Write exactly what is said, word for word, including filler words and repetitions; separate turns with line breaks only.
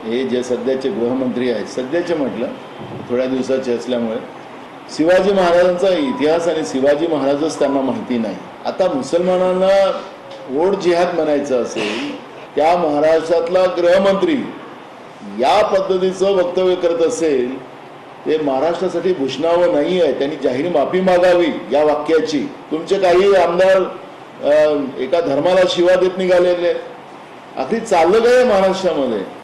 हे जे सध्याचे गृहमंत्री आहेत, सध्याचे म्हटलं थोड्या दिवसाचे असल्यामुळे शिवाजी महाराजांचा इतिहास आणि शिवाजी महाराजच त्यांना माहिती नाही। आता मुसलमानांना वोट जिहाद म्हणायचं असेल, त्या महाराष्ट्रातला गृहमंत्री या पद्धतीचं वक्तव्य करत असेल, ते महाराष्ट्रासाठी भूषणावं नाही आहे। त्यांनी जाहीर माफी मागावी या वाक्याची। तुमचे काही आमदार एका धर्माला शिवा देत निघालेले, आखरी चाललं काय महाराष्ट्रामध्ये?